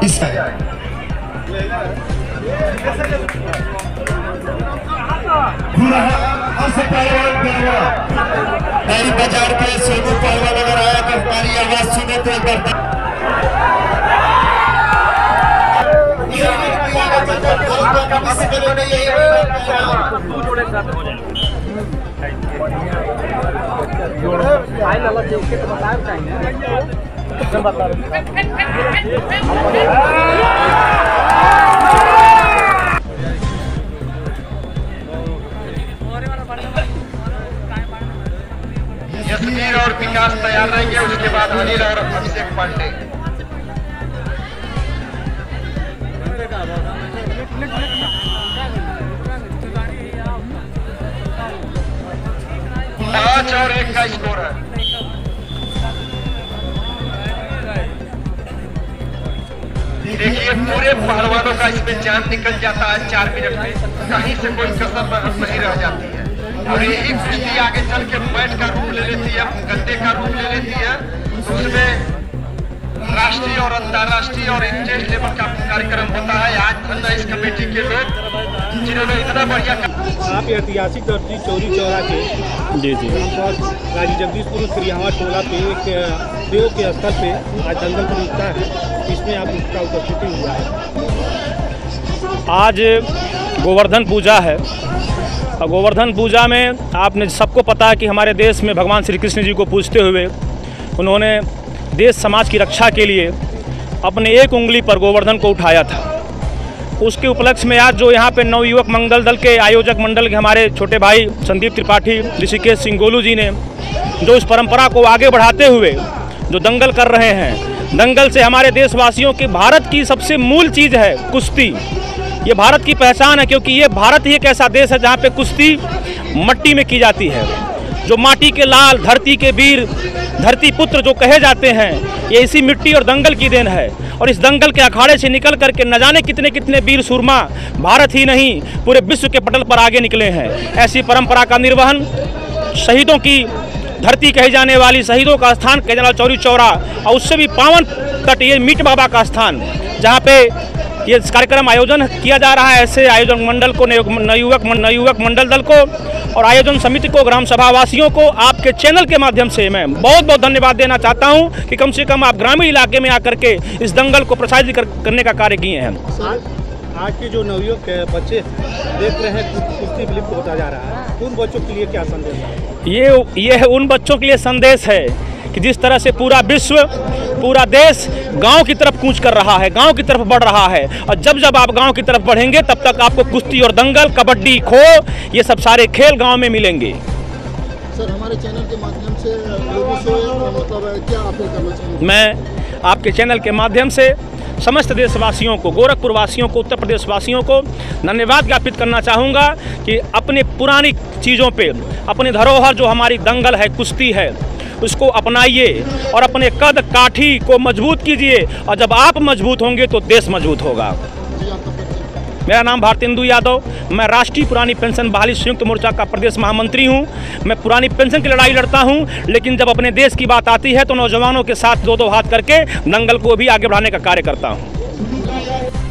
बाजार के सोनू पहलवान अगर आया तो हमारी आवाज सुने तो एक बार यशवीर और विकास तैयार रहेंगे, उसके बाद अनिल और अभिषेक पांडे। पांच और एक का स्कोर है। देखिए पूरे पहलवानों का इसमें जान निकल जाता है 4 मिनट में, कहीं से कोई कसर नहीं रह जाती है। और यही कुश्ती आगे चल के बैठ का रूप ले लेती है, गद्दे का रूप ले लेती है। उसमें राष्ट्रीय और अंतर्राष्ट्रीय और स्टेट लेवल का कार्यक्रम होता है। आज इस कमेटी के लोग जिन्होंने इतना बढ़िया आप ऐतिहासिक धरती चौरी चौरा के जी राजी जगदीशपुर क्रियावा टोला पे एक देव के स्थल पे आज दंगल प्रतियोगिता है, इसमें आप उसका उपस्थिति हुआ है। आज गोवर्धन पूजा है और गोवर्धन पूजा में आपने सबको पता है कि हमारे देश में भगवान श्री कृष्ण जी को पूजते हुए उन्होंने देश समाज की रक्षा के लिए अपने एक उंगली पर गोवर्धन को उठाया था। उसके उपलक्ष्य में आज जो यहाँ पे नवयुवक मंगल दल के आयोजक मंडल के हमारे छोटे भाई संदीप त्रिपाठी, ऋषिकेश सिंह गोलू जी ने जो इस परंपरा को आगे बढ़ाते हुए जो दंगल कर रहे हैं, दंगल से हमारे देशवासियों की भारत की सबसे मूल चीज़ है कुश्ती। ये भारत की पहचान है, क्योंकि ये भारत ही एक ऐसा देश है जहाँ पे कुश्ती मट्टी में की जाती है। जो माटी के लाल, धरती के वीर, धरती पुत्र जो कहे जाते हैं, ये इसी मिट्टी और दंगल की देन है। और इस दंगल के अखाड़े से निकल करके न जाने कितने कितने वीर सूरमा भारत ही नहीं पूरे विश्व के पटल पर आगे निकले हैं। ऐसी परंपरा का निर्वहन, शहीदों की धरती कही जाने वाली, शहीदों का स्थान कहे जाने वाला चौरी चौरा, और उससे भी पावन तट ये मीट बाबा का स्थान, जहाँ पे ये कार्यक्रम आयोजन किया जा रहा है। ऐसे आयोजन मंडल को, नवयुवक मंडल दल को और आयोजन समिति को, ग्राम सभा वासियों को आपके चैनल के माध्यम से मैं बहुत बहुत धन्यवाद देना चाहता हूं कि कम से कम आप ग्रामीण इलाके में आकर के इस दंगल को प्रोत्साहित करने का कार्य किए हैं। आज के जो नवयुवक बच्चे देख रहे हैं कुश्ती विलुप्त होता जा रहा है, उन बच्चों के लिए क्या संदेश है? ये उन बच्चों के लिए संदेश है कि जिस तरह से पूरा विश्व, पूरा देश गांव की तरफ कूच कर रहा है, गांव की तरफ बढ़ रहा है, और जब जब आप गांव की तरफ बढ़ेंगे तब तक आपको कुश्ती और दंगल, कबड्डी, खो, ये सब सारे खेल गांव में मिलेंगे। सर, हमारे चैनल के माध्यम से लोगों से मतलब क्या अपील करना चाहिए? मैं आपके चैनल के माध्यम से समस्त देशवासियों को, गोरखपुर वासियों को, उत्तर प्रदेश वासियों को धन्यवाद ज्ञापित करना चाहूँगा कि अपने पुरानी चीज़ों पे, अपनी धरोहर जो हमारी दंगल है, कुश्ती है, उसको अपनाइए और अपने कद काठी को मजबूत कीजिए। और जब आप मजबूत होंगे तो देश मजबूत होगा। मेरा नाम भारतेंदु यादव, मैं राष्ट्रीय पुरानी पेंशन बहाली संयुक्त मोर्चा का प्रदेश महामंत्री हूं। मैं पुरानी पेंशन की लड़ाई लड़ता हूं, लेकिन जब अपने देश की बात आती है तो नौजवानों के साथ दो हाथ करके दंगल को भी आगे बढ़ाने का कार्य करता हूं।